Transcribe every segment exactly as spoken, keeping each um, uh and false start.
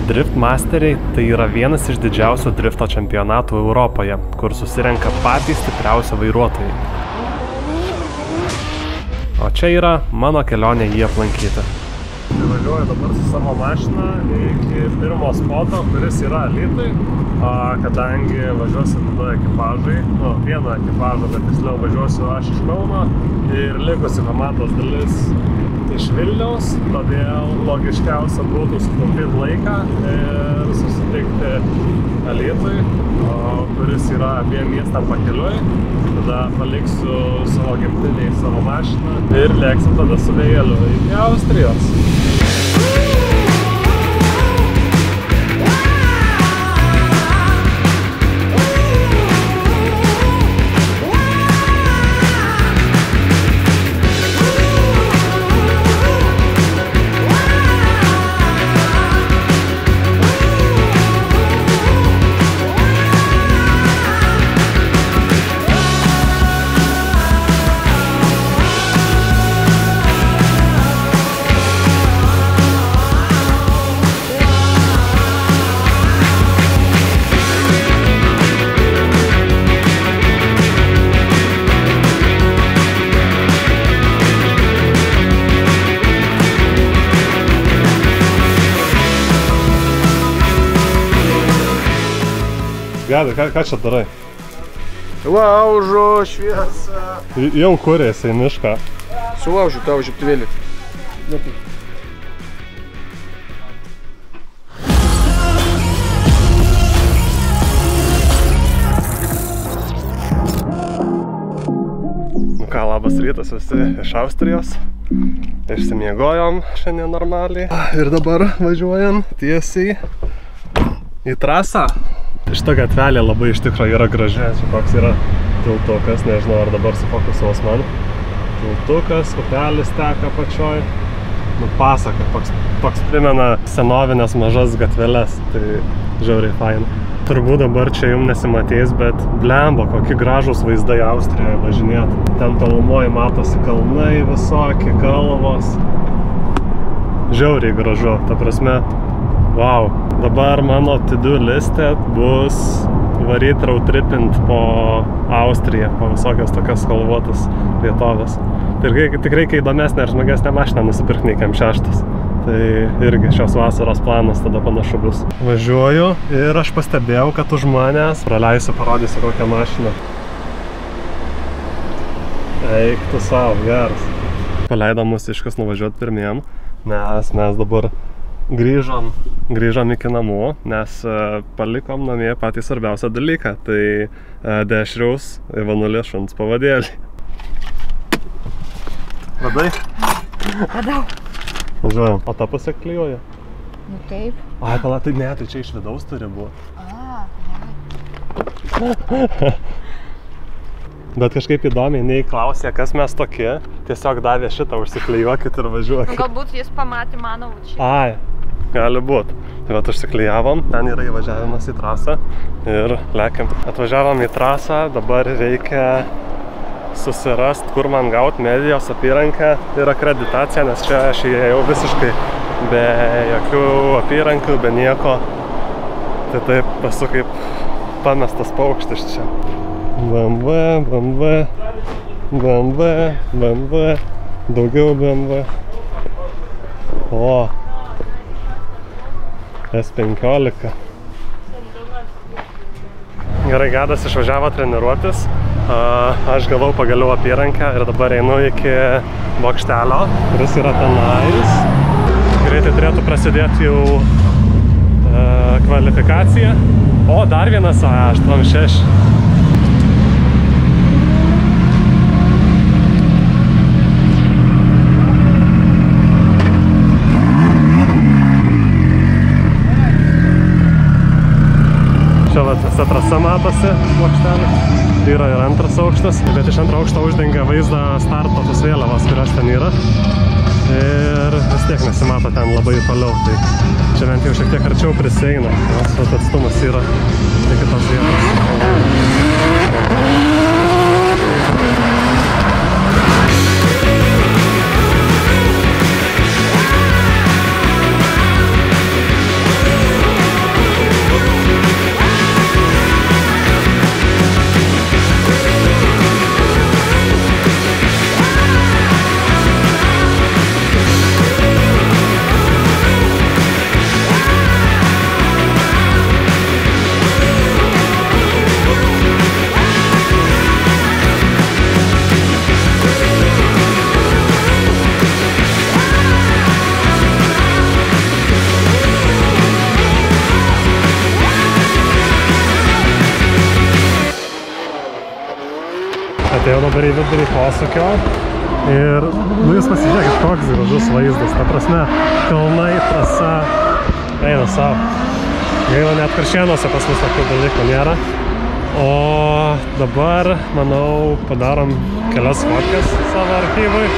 Drift Masteriai tai yra vienas iš didžiausių drifto čempionatų Europoje, kur susirenka patys stipriausi vairuotojai. O čia yra mano kelionė jį aplankyti. Važiuoju dabar su savo mašina iki pirmo spoto, kuris yra Alytui, kadangi važiuosiu tada ekipažai, nu, vieną ekipažą, bet tiksliau važiuosiu aš iš Kauno ir likusi komandos dalis iš Vilniaus, todėl logiškiausia būtų sutaupyti laiką ir susitikti Alytui, kuris yra abiem miestam pakeliui. Tada paliksiu savo gimtinėj savo mašiną ir lėksim tada su vėjeliu iki Austrijos. Gedai, ką, ką čia darai? Laužo šviesą. Jau kurėsi į mišką. Sulaužiu tavo žiebtuvėlį. Nu ką, labas rytas visi iš Austrijos. Išsimiegojom šiandien normaliai. Ir dabar važiuojam tiesiai į trasą. Šita gatvelė labai iš tikro yra graži. Čia koks yra tiltukas, nežinau ar dabar sufokusuos man. Tiltukas, upelis teka pačioj. Nu pasaka, toks, toks primena senovinės mažas gatveles, tai žiauriai faina. Turbūt dabar čia jums nesimatės, bet blemba, kokie gražūs vaizdai Austrijoje važinėt. Ten tolumoje matosi kalnai visokie, kalvos. Žiauriai gražu, ta prasme. Wow, dabar mano to-do liste bus varyt roadtripint po Austriją, po visokias tokias kalvotas vietovės. Tikrai, tikrai kai įdomesnė ir smagesnė mašina nusipirkti nei kem šeštas. Tai irgi šios vasaros planas tada panašu bus. Važiuoju ir aš pastebėjau, kad už manęs praleisiu, parodysiu kokią mašiną. Eik tu savo, geras. Paleido mus iškas nuvažiuoti pirmiem, nes mes dabar Grįžom, grįžom iki namų, nes palikom namie patį svarbiausią dalyką, tai dešriaus Ivanulės šuns pavadėlį. Radai? Radau. Važiuojam. O ta pusė klijuoja? Nu taip. Ai, pala, tai ne, tai čia iš vidaus turi būti. A, ne. Bet kažkaip įdomiai, nei klausė, kas mes tokie, tiesiog davė šitą, užsiklijuokit ir važiuokit. Nu, galbūt jis pamatė mano učią. Ai, gali būt. Tai vat užsiklijavom, ten yra įvažiavimas į trasą ir lekiam. Atvažiavom į trasą, dabar reikia susirast, kur man gaut medijos apyrankę ir akreditaciją, nes čia aš įėjau visiškai be jokių apyrankių, be nieko. Tai taip esu kaip pamestas paukštis čia. B M W, B M W, B M W, B M W, daugiau B M W. O, S penkiolika. Gerai, Gedas išvažiavo treniruotis. Aš gavau pagaliau apyrankę ir dabar einu iki bokštelio, kuris yra tenais. Greitai turėtų prasidėti jau kvalifikacija. O, dar vienas A aštuoni šeši. Visa trasa matosi bokštelė. Tai yra ir antras aukštas, bet iš antro aukšto uždengia vaizdą starto tos vėliavos, kurios ten yra. Ir vis tiek nesimato ten labai toliau. Tai čia bent jau šiek tiek arčiau prisieina, nes atstumas yra iki tos vietos. dabar į vidurį posūkio. Ir, nu jūs pasižiūrėkit, koks gražus vaizdas. Ta prasme, kalnai, trasa, eina savo. Gaila, net Karšėnuose pas mus tokių dalykų nėra. O dabar, manau, padarom kelias fotkas savo archyvui.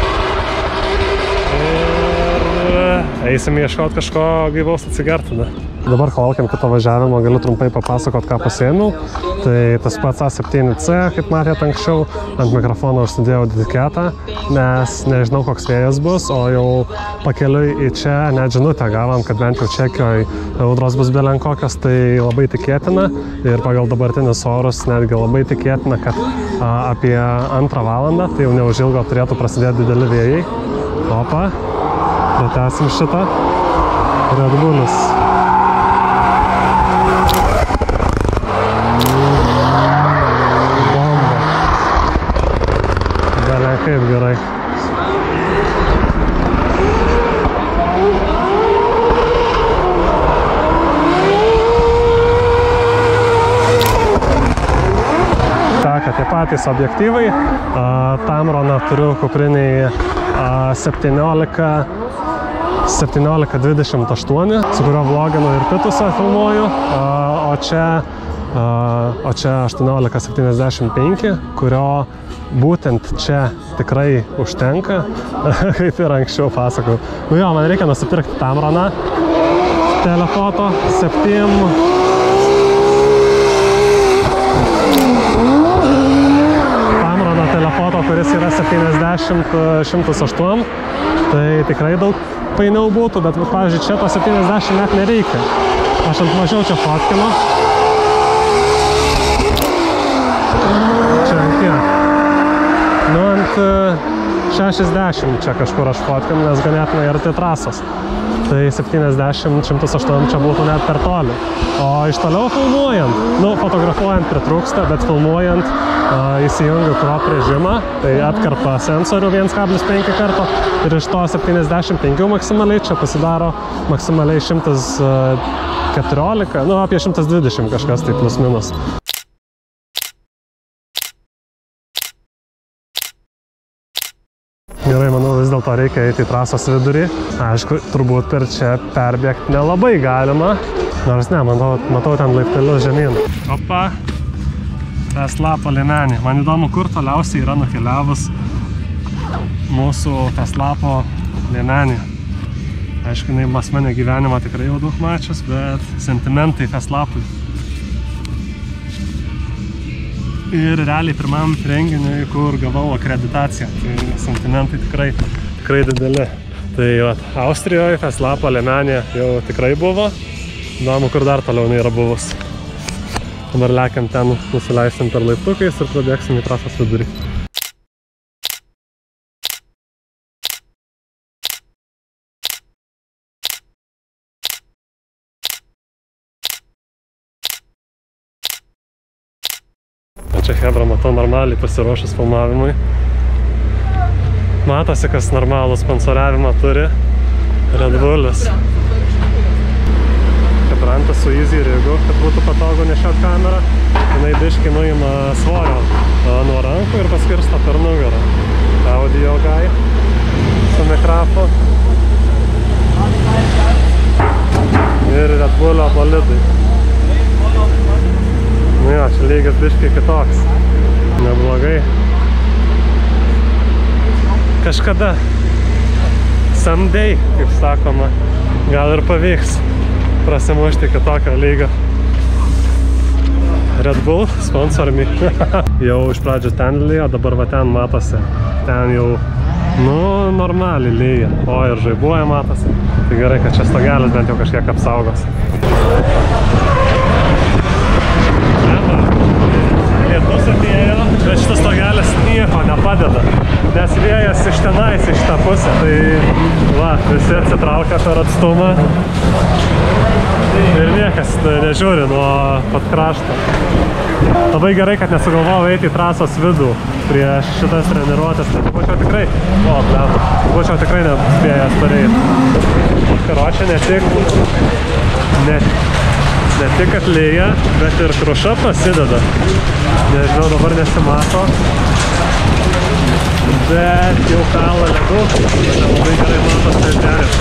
Ir eisim ieškoti kažko gyvaus atsigert tada. Dabar, kol laukiam kito važiavimo, galiu trumpai papasakot, ką pasiėmiau. Tai tas pats A septyni C, kaip matėt anksčiau, ant mikrofono užsidėjau etiketą, nes nežinau, koks vėjas bus, o jau pakeliui į čia net žinutę gavom, kad bent jau Čekijoj audros bus belenkokios, tai labai tikėtina. Ir pagal dabartinius orus netgi labai tikėtina, kad a, apie antrą valandą, tai jau neužilgo turėtų prasidėti dideli vėjai. Opa, pratęsim šitą. Red Bullis. Kaip gerai. Teka tie patys objektyvai. Tamroną turiu kupriniai septyniolika dvidešimt aštuoni, su kurio vloginu ir Pitusą filmuoju, o čia, o čia aštuoniolika septyniasdešimt penki, kurio būtent čia tikrai užtenka, kaip ir anksčiau pasakau. Nu jo, man reikia nusipirkti Tamroną telefoto septim. Tamroną telefoto, kuris yra septyniasdešimt šimtas aštuoni, tai tikrai daug painiau būtų, bet, pavyzdžiui, čia to septyniasdešimt net nereikia. Aš ant mažiau čia fotkinu. Čia ant kiek? Nu, ant šešiasdešimt čia kažkur aš fotkinu, nes ganėtinai arti trasos. Tai septyniasdešimt šimtas aštuoni čia būtų net per toli. O iš toliau filmuojant, nu, fotografuojant pritrūksta, bet filmuojant uh, įsijungiu crop režimą, tai atkarpa sensorių viens kablis penki karto ir iš to septyniasdešimt penki maksimaliai čia pasidaro maksimaliai šimtas keturiolika, nu, apie šimtas dvidešimt kažkas tai plus minus. Gerai, manau, vis dėlto reikia eiti į trasos vidurį. Aišku, turbūt per čia perbėgti nelabai galima. Nors ne, matau, matau ten laiptelius žemyn. Opa, Feslapo liemenė. Man įdomu, kur toliausiai yra nukeliavus mūsų Feslapo liemenė. Aišku, jinai asmenio gyvenimą tikrai jau daug mačius, bet sentimentai Feslapui. Ir realiai pirmam renginiui, kur gavau akreditaciją. Tai sentimentai tikrai, tikrai dideli. Tai vat, Austrijoje Feslapo liemenė jau tikrai buvo. Įdomu, kur dar toliau jinai yra buvus. Dabar lekiam ten, nusileisim per laiptukais ir pradėksim į trasos vidurį. Čia Hebra, matau, normaliai pasiruošus filmavimui. Matosi, kas normalų sponsoriavimą turi. Red Bullis. Hebrantas su Easy Rigu, kad būtų patogu nešiot kamerą. Jinai biškį nuima svorio nuo rankų ir paskirsto per nugarą. Audio guy su mikrofo. Ir Red Bullio bolidai. Nu jo, čia lygis biškai kitoks. Neblogai. Kažkada, someday, kaip sakoma, gal ir pavyks prasimušti kitokio lygio. Red Bull, sponsor me. Jau iš pradžių ten lyja, dabar va ten matosi. Ten jau, nu, normaliai lyja. O ir žaibuoja matosi. Tai gerai, kad čia stogelis bent jau kažkiek apsaugos. Lietus atėjo, bet šitas stogelis nieko nepadeda, nes vėjas iš tenais, iš tą pusę, tai va, visi atsitraukia per atstumą ir niekas nežiūri nuo pat krašto. Labai gerai, kad nesugalvojau eiti į trasos vidų prieš šitas treniruotės, tai būčiau tikrai, o, blem, būčiau tikrai nespėjęs pareiti. Karočią ne tik, ne, ne tik atlyja, bet ir kruša prasideda. Nežinau, dabar nesimato. Bet jau kalą ledu, labai gerai matos lentelės.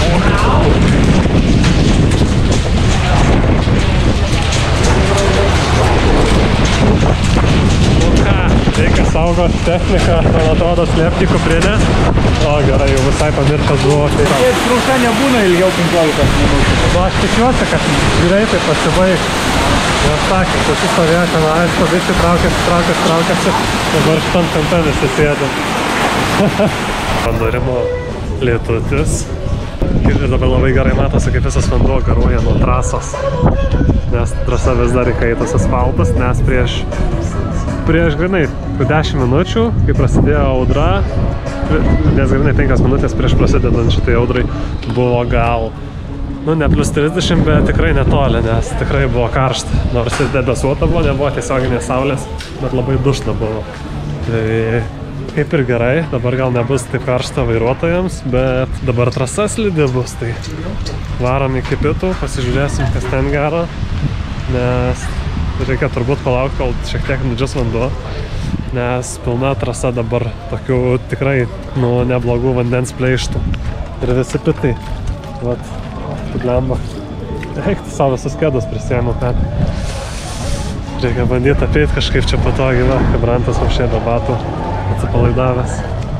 Nu ką, reikia saugos techniką, man atrodo slėpti kuprinę. O gerai, jau visai pamiršęs buvo. Ir kruša nebūna ilgiau penkiolikos minučių. Nu aš tikiuosi, kad greitai pasibaigs. Nes sakė, visi stovėjo tenais, visi traukėsi, traukėsi, traukėsi. Dabar šitam kampe visi sėdė. Vandurimo lietutis. Ir dabar labai gerai matosi, kaip visas vanduo garuoja nuo trasos. Nes trasa vis dar įkaitas asfaltas, nes prieš, prieš grinai dešimt minučių, kai prasidėjo audra, nes grinai penkios minutės prieš prasidedant šitai audrai buvo gal, nu ne plus trisdešimt, bet tikrai netoli, nes tikrai buvo karšta. Nors ir debesuota buvo, nebuvo tiesioginės saulės, bet labai dušna buvo. Tai kaip ir gerai, dabar gal nebus taip karšta vairuotojams, bet dabar trasa slidi bus, tai varom iki Pitų, pasižiūrėsim, kas ten gero, nes reikia turbūt palaukti, kol šiek tiek nudžius vanduo, nes pilna trasa dabar tokių tikrai, nu, neblogų vandens pleištų. Ir visi Pitai, vat, blemba. Eik, tu savo visus kėdus prisėmiau ten. Reikia bandyti apeit kažkaip čia patogiai, va, kaip rantas apšė be batų. Atsipalaidavęs.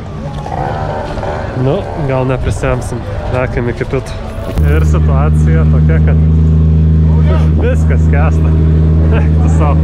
Nu, gal neprisėmsim. Lekiam iki Pitų. Ir situacija tokia, kad viskas skęsta. Eik, tu savo.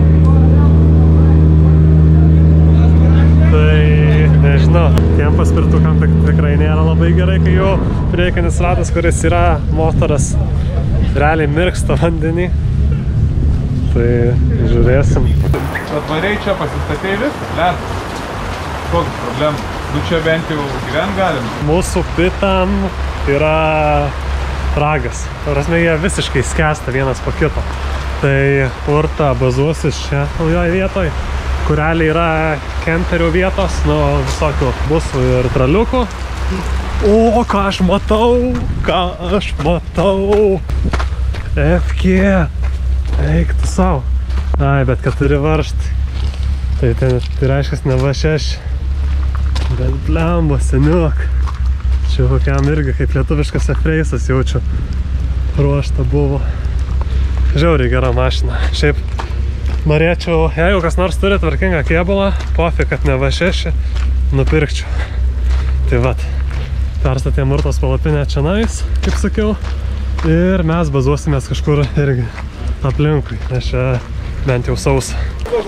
Tai nežinau, tiem paspirtukam tikrai nėra labai gerai, kai jau priekinis ratas, kuris yra motoras, realiai mirksta vandenį. Tai žiūrėsim. Atvariai čia pasistatei viską, lėt. Kokios problemų? Nu čia bent jau gyvent galim. Mūsų Pitam yra ragas. Prasme, jie visiškai skęsta vienas po kito. Tai Urta bazuosis čia naujoj vietoj, kur realiai yra kemperių vietos, nu visokių busų ir traliukų. O, ką aš matau, ką aš matau. F K. Eik tu savo. Ai, bet kad turi varžt. Tai ten, tai reiškia ne V šeši. Bet blemba, seniuk. Čia kokiam irgi kaip lietuviškas F-Race'as jaučiu. Ruošta buvo. Žiauriai gera mašina. Šiaip norėčiau, jeigu kas nors turi tvarkingą kėbulą, pofik, kad ne V šeši, nupirkčiau. Tai vat, perstatėm Urtos palapinę čionais, kaip sakiau. Ir mes bazuosimės kažkur irgi aplinkui, nes čia bent jau sausa.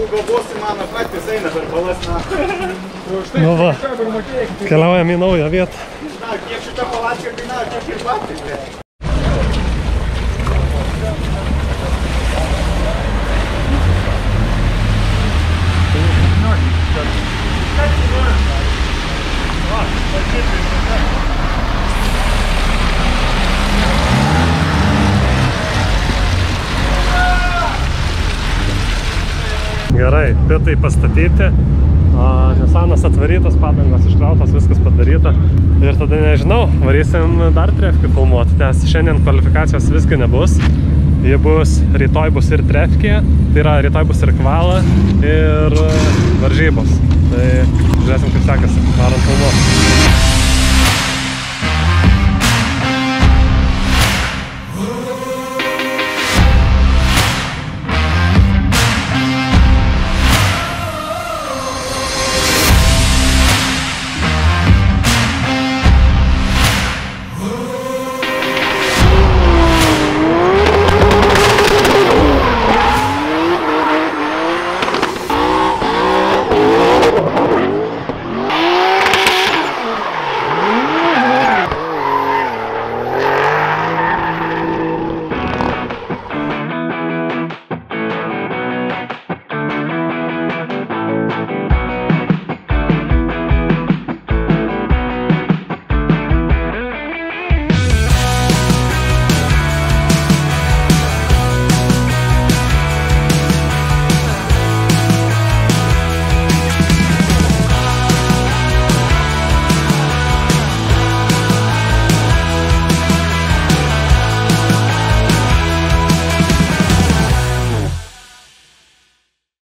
Nu va, keliaujam į naują vietą. Kiek šitą palačką kainavo, kiek ir batai. Gerai, Pitai pastatyti, Nisanas atvarytas, padangos iškrautos, viskas padaryta. Ir tada nežinau, varysim dar trefkį filmuoti, nes šiandien kvalifikacijos visgi nebus. Ji bus, rytoj bus ir trefkė, tai yra rytoj bus ir kvala ir varžybos. Tai žiūrėsim, kaip sekasi, varom filmuoti.